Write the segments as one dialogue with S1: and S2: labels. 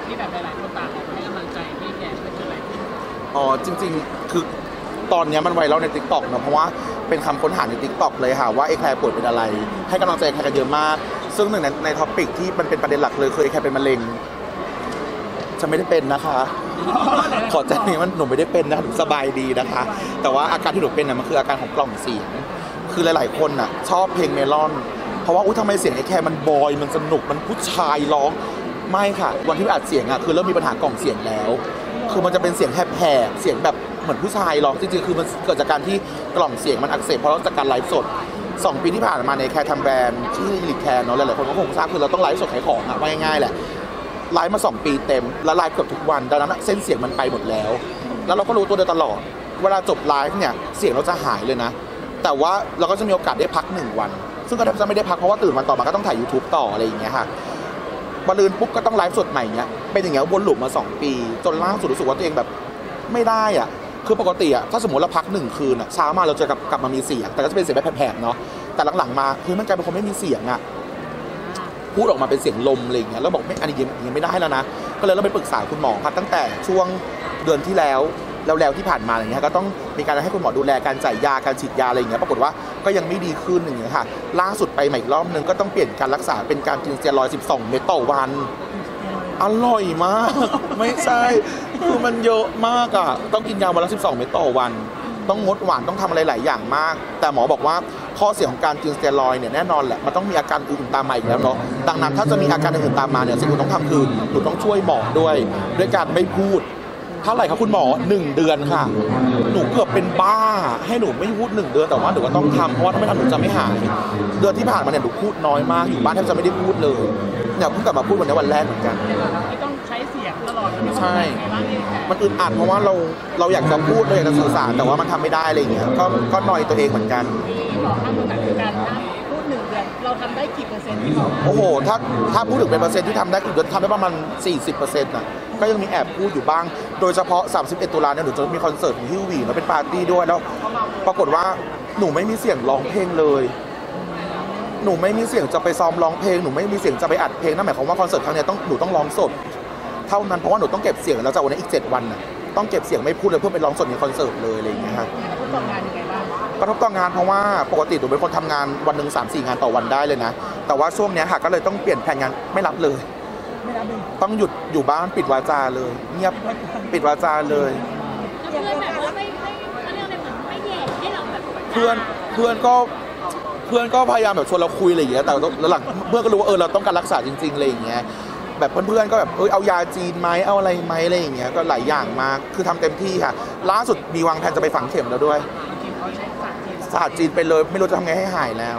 S1: ที่แบบหลายๆคนต่างให้กำลังใจพี่แกไม่เกิดอะไรขึ้น
S2: อ๋อจริงๆคือตอนนี้มันไวรัลใน TikTok เนอะเพราะว่าเป็นคำค้นหาใน TikTok เลยค่ะว่าแคร์ป่วยเป็นอะไรให้กำลังใจแคร์กันเยอะมากซึ่งหนึ่งในท็อปิกที่มันเป็นประเด็นหลักเลยคือแคร์เป็นมะเร็งฉันไม่ได้เป็นนะคะขอแจ้งนี้ว่าหนูไม่ได้เป็นนะหนูสบายดีนะคะแต่ว่าอาการที่หนูเป็นน่ะมันคืออาการของกล่องเสียงคือหลายๆคนน่ะชอบเพลงเมลอนเพราะว่าทำไมเสียงแคร์มันบอยมันสนุกมันผู้ชายร้องไม่ค่ะวันที่อัดเสียงอ่ะคือเริ่มมีปัญหากล่องเสียงแล้วคือมันจะเป็นเสียงแหบๆเสียงแบบเหมือนผู้ชายร้องจริงๆคือมันเกิดจากการที่กล่องเสียงมันอักเสบเพราะจากการไลฟ์สด2 ปีที่ผ่านมาในแคร์ทำแบรนด์ที่ลิทแคร์เนาะหลายๆคนก็คงทราบคือเราต้องไลฟ์สดขายของอะว่าง่ายๆแหละไลฟ์มา2 ปีเต็มแล้วไลฟ์เกือบทุกวันดังนั้นเส้นเสียงมันไปหมดแล้วแล้วเราก็รู้ตัวโดยตลอดเวลาจบไลฟ์เนี่ยเสียงเราจะหายเลยนะแต่ว่าเราก็จะมีโอกาสได้พัก1 วันซึ่งก็แทบจะไม่ได้พักเพราะว่าตื่นวันต่อมาก็ต้องถ่าย YouTube ต่ออะไรอย่างเงี้ยค่ะวันอื่นปุ๊บก็ต้องไลฟ์สดใหม่เงี้ยเป็นอย่างเงี้ยวนลูปมา2 ปีจนล่าสุดรู้สึกว่าตัวเองแบบไม่ได้อ่ะคือปกติอ่ะถ้าสมมติเราพัก1 คืนอ่ะเช้ามาเราจะกลับมามีเสียงแต่ก็จะเป็นเสียงแบบแผลบๆเนาะแต่หลังๆมาคือมันกลายเป็นคนไม่มีเสียงอ่ะพูดออกมาเป็นเสียงลมอะไรอย่างเงี้ยแล้วบอกไม่อันนี้ยังไม่ได้แล้วนะก็เลยเราไปปรึกษาคุณหมอครับตั้งแต่ช่วงเดือนที่แล้วที่ผ่านมาอย่างเงี้ยก็ต้องมีการให้คุณหมอดูแลการจ่ายยาการฉีดยาอะไรอย่างเงี้ยปรากฏว่าก็ยังไม่ดีขึ้นอย่างเงี้ยค่ะล่าสุดไปใหม่อีกรอบนึงก็ต้องเปลี่ยนการรักษาเป็นการกินสเตียรอยด์12 เม็ดต่อวันอร่อยมากไม่ใช่คือมันเยอะมากอ่ะต้องกินยาวันละ12 เม็ดต่อวันต้องงดหวานต้องทำอะไรหลายอย่างมากแต่หมอบอกว่าข้อเสียของการกินสเตียรอยด์เนี่ยแน่นอนแหละมันต้องมีอาการอื่นตามมาอีกแล้วเนาะดังนั้นถ้าจะมีอาการอื่นตามมาเนี่ยสิ่งที่ต้องทำคือหนูต้องช่วยหมอด้วยการไม่พูดเท่าไหร่ครับคุณหมอ1 เดือนค่ะหนูเกือบเป็นบ้าให้หนูไม่พูด1 เดือนแต่ว่าหนูก็ต้องทำเพราะว่าถ้าไม่ทำหนูจะไม่หายเดือนที่ผ่านมาเนี่ยหนูพูดน้อยมากอยู่บ้านแทบจะไม่ได้พูดเลยเนี่ยเพิ่งกลับมาพูดวันนี้วันแรกเหมือนกัน
S1: ไม่ต้องใช้เสียงตลอด
S2: ใช่มันอึดอัดเพราะว่าเราอยากจะพูดเราอยากจะสื่อสารแต่ว่ามันทำไม่ได้อะไรอย่างเงี้ยก็หน่อยตัวเองเหมือนกัน
S1: หมอข้างตัวคือการพูด1 เดือนเราทำได้กี่เปอร์เซ็นต์ที่หมอ
S2: โอ้โหถ้าพูดถึงเป็นเปอร์เซ็นต์ที่ทำได้คือทำได้ประมาณ 40%น่ะก็ยังมีแอบพูดอยู่บ้างโดยเฉพาะ31 ตุลาเนี่ยหนูจะมีคอนเสิร์ตของฮิววีแล้วเป็นปาร์ตี้ด้วยแล้วปรากฏว่าหนูไม่มีเสียงร้องเพลงเลยหนูไม่มีเสียงจะไปซ้อมร้องเพลงหนูไม่มีเสียงจะไปอัดเพลงนั่นหมายความว่าคอนเสิร์ตครั้งนี้หนูต้องร้องสดเท่านั้นเพราะว่าหนูต้องเก็บเสียงแล้วจากวันนี้อีก7 วันน่ะต้องเก็บเสียงไม่พูดเลยเพื่อไปร้องสดในคอนเสิร์ตเลยอะไรอย่างเงี้ยครับ
S1: กระทบต่องานยังไงบ้าง
S2: กระทบต่องานเพราะว่าปกติหนูเป็นคนทำงานวันหนึ่ง3-4 งานต่อวันได้เลยนะแต่ว่าช่วงนี้ค่ะก็เลยต้องเปลี่ยนแผนงานไม่รับเลยต้องหยุดอยู่บ้านปิดวาจาเลยเงียบปิดวาจาเลย
S3: เพื่อนแบบว่าไม่เขาเรียกอะไรเหมือนไม่แย่ให้เราแบบ
S2: เพื่อนก็พยายามแบบชวนเราคุยอะไรอย่างเงี้ยแต่หลังเพื่อนก็รู้ว่าเราต้องการรักษาจริงๆอะไรอย่างเงี้ยแบบเพื่อนๆก็แบบเอายาจีนไหมเอาอะไรไหมอะไรอย่างเงี้ยก็หลายอย่างมากคือทำเต็มที่ค่ะล่าสุดมีวางแผนจะไปฝังเข็มแล้วด้วยศาสตร์จีนไปเลยไม่รู้จะทำไงให้หายแล้ว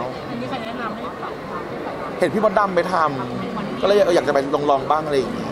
S2: เห็นพี่มดดำไปทำก็เลยอยากจะไปลองบ้างอะไรอย่างเงี้ย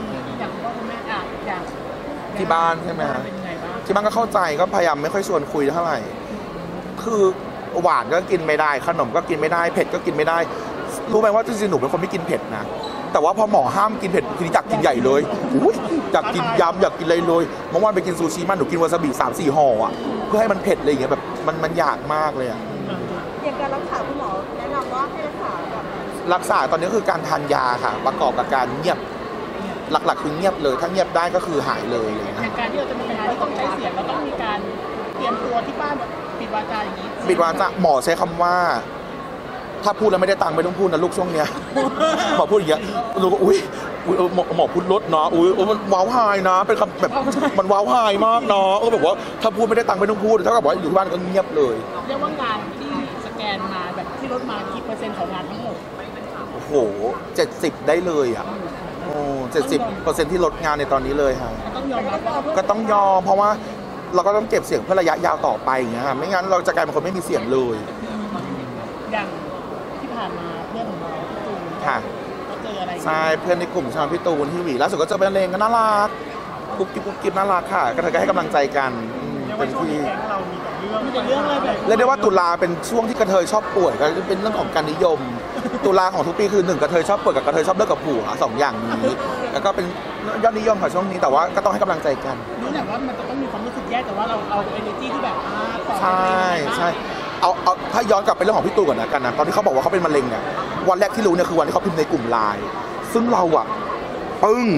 S2: ที่บ้านใช่ไหมที่บ้านก็เข้าใจก็พยายามไม่ค่อยชวนคุยเท่าไหร่คือหวานก็กินไม่ได้ขนมก็กินไม่ได้เผ็ดก็กินไม่ได้รู้ไหมว่าจริงๆหนูเป็นคนไม่กินเผ็ดนะแต่ว่าพอหมอห้ามกินเผ็ดคืออยากกินใหญ่เลยอยากกินยำอยากกินอะไรเลยเมื่อวานไปกินซูชิมันหนูกินวาซาบิ3-4 ห่ออ่ะเพื่อให้มันเผ็ดอะไรอย่างเงี้ยแบบมันอยากมากเลยอ่ะ
S3: อย่างการรักษาคุณหมอแนะนำว่าให้รักษาแบบ
S2: รักษาตอนนี้คือการทานยาค่ะประกอบกับการเงียบหลักๆคือเงียบเลยถ้าเงียบได้ก็คือหายเลยนะ
S1: การที่เราจะมีปัญหาที่ต้องใช้เสียงเราต้องมีการเตรียมตัวที่บ้านปิดวาจาอย่างนี้
S2: ปิดวาจาหมอใช้คำว่าถ้าพูดแล้วไม่ได้ตังค์ไม่ต้องพูดนะลูกช่วงเนี้ยหมอพูดอย่างเงี้ยหนูก็อุ้ยหมอพูดลดเนาะมันว้าวไฮนะเป็นคำแบบมันว้าวไฮมากเนาะแบบว่าถ้าพูดไม่ได้ตังค์ไม่ต้องพูดเท่ากับว่าอยู่ที่บ้านก็เงียบเลย
S1: เรียกว่างานที่สแกนมาแบบที่ลดมากี่เปอร์เซ็นต์ของงานทั้งหมด
S2: โอ้โห70ได้เลยอ่ะ70%ที่ลดงานในตอนนี้เลยค่ะก็ต้องยอมเพราะว่าเราก็ต้องเก็บเสียงเพื่อระยะยาวต่อไปอย่างเงี้ยค่ะไม่งั้นเราจะกลายเป็นคนไม่มีเสียงเลย
S1: อย่างที่ผ่านมาเพื่อนของเราพี่ตูน
S2: ค่ะ
S1: ก็เจออะไร
S2: ใช่เพื่อนในกลุ่มชาวพี่ตูนที่หวีล่าสุดก็เจอเป็นเลงก็น่ารักกุ๊บกิ๊บน่ารักค่ะก็เธอก็ให้กำลังใจกันเป็นที่เรียกได้ว่าตุลาเป็นช่วงที่กระเทยชอบป่วยก็เป็นเรื่องของการนิยมตุลาของทุกปีคือ1กระเทยชอบป่วยกับกระเทยชอบเลิกกับผัว2 อย่างนี้แล้วก็เป็นยอดนิยมค่ะช่วงนี้แต่ว่าก็ต้องให้กำลังใจกัน
S1: รู้แหละว่ามันจะต้องมีความรู้สึกแย่แต่ว่าเราเอา energy ที่แบบ
S2: ใช่เอาถ้าย้อนกลับไปเรื่องของพี่ตูนก่อนนะกันนะตอนที่เขาบอกว่าเขาเป็นมะเร็งเนี่ยวันแรกที่รู้เนี่ยคือวันที่เขาพิมพ์ในกลุ่มไลน์ซึ่งเราอะปึ้ง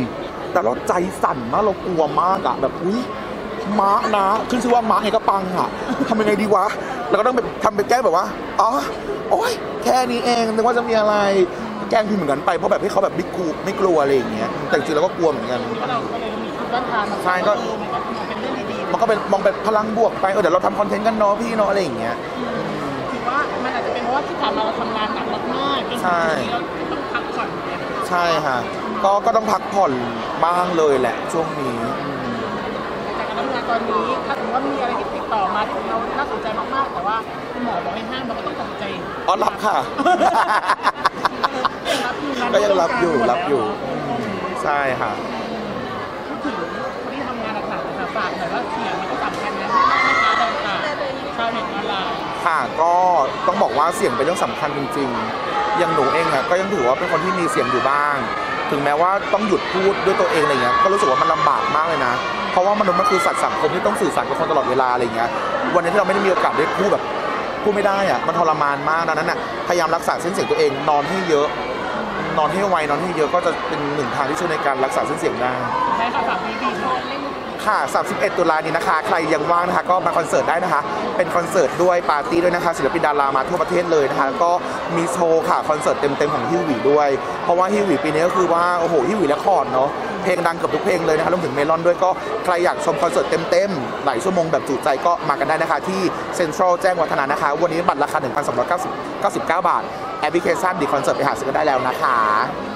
S2: แต่เราใจสั่นมากเรากลัวมากอะแบบอุ้ยม้านะขึ้นชื่อว่าม้าไงก็ปังอะทำยังไงดีวะแล้วก็ต้องไปทำไปแกล้งแบบว่าอ๋อโอ๊ยแค่นี้เองนึกว่าจะมีอะไรแกล้งพี่เหมือนกันไปเพราะแบบให้เขาแบบไม่กลัวอะไรอย่างเงี้ยแต่จริงๆแล้วก็กลัวเหมือนกัน
S1: เพราะเราก็เลยมีชุดด้านทาง
S2: ใช่ก็
S1: มันเป็นเรื่องดีๆ
S2: มันก็เป็นมองเป็นพลังบวกไปเดี๋ยวเราทำคอนเทนต์กันเนาะพี่เนาะอะไรอย่างเงี้ย
S1: ถือว่ามันอาจจะเป็นเพราะว่าที่ผ่านมาเราทำงานหนักมากๆจนถึงจุดนี้เราต้องพักผ่อนเนี่ย
S2: ใช่ค่ะก็ต้องพักผ่อนบ้างเลยแหละช่วงนี้
S1: จากการทำงานตอนนี้ถ้าสมมติว่ามีอะไรที่ติดต่อมาที่เราน่าสนใจมากๆแต่ว่าคุณหมอบอกให้ห้ามเราก็ต้องตัดใจ
S2: อ๋อรับค่ะ ก็ยังรับอยู่ใช่ค่ะ
S1: พูดถึงคนที่ทำงานหนักๆนะคะฝากหน่อยว่าเสียงมันก็สำคัญนะให้แม่ค้าต่างๆชาวเน็ตออนไลน์
S2: ค่ะก็ต้องบอกว่าเสียงเป็นเรื่องสำคัญจริงๆอย่างหนูเองอะก็ยังถือว่าเป็นคนที่มีเสียงอยู่บ้าง ถึงแม้ว่าต้องหยุดพูดด้วยตัวเองอะไรเงี้ยก็รู้สึกว่ามันลำบากมากเลยนะเพราะว่ามนุษย์มันคือสัตว์สังคมที่ต้องสื่อสารกับคนตลอดเวลาอะไรเงี้ยวันนี้ที่เราไม่ได้มีโอกาสได้พูดแบบพูดไม่ได้อะมันทรมานมากดังนั้นอะพยายามรักษาเส้นเสียงตัวเองนอนให้เยอะ นอนให้ไวนอนให้เยอะก็จะเป็นหนึ่งทางที่ช่วยในการรักษาเส้นเสียงได้
S1: ใช่ค่ะฝากพี่บีหน่อย
S2: ค่ะ 31 ตุลานี้นะคะ ใครยังว่างนะคะ ก็มาคอนเสิร์ตได้นะคะ เป็นคอนเสิร์ตด้วยปาร์ตี้ด้วยนะคะ ศิลปินดารามาทั่วประเทศเลยนะคะ แล้วก็มีโชว์ค่ะ คอนเสิร์ตเต็มๆของฮิวหวีด้วย เพราะว่าฮิวหวีปีนี้ก็คือว่า โอ้โห ฮิวหวีและคอร์ดเนาะ เพลงดังเกือบทุกเพลงเลยนะคะรวมถึงเมลอนด้วย ก็ใครอยากชมคอนเสิร์ตเต็มๆ หลายชั่วโมงแบบจุใจก็มากันได้นะคะ ที่เซ็นทรัลแจ้งวัฒนะนะคะ วันนี้บัตรราคา 1,299 บาท แอปพลิเคชันดีคอนเสิร์ตไปหาซื้อกันได้แล้วนะคะ